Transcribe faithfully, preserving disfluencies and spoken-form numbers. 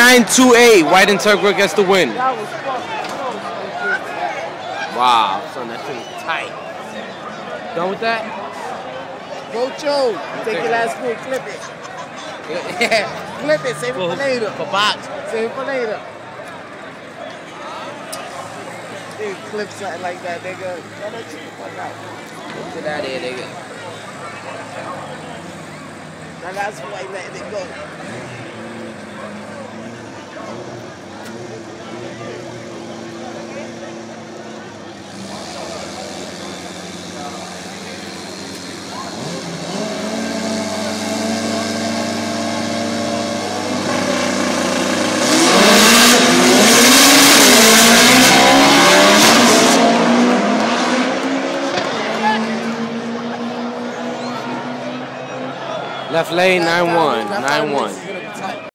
nine two eight. White Integra gets the win. That was fucking close. Wow, son, that thing is tight. Done with that? Go, Joe. Take your last spoon, clip it. Yeah, flip it. Save it for later. For box. Save it for later. Dude, clip something like that, nigga. Why don't you fuck out? Get out of here, nigga. Now that's why I'm letting it go. Left lane, nine one, nine one.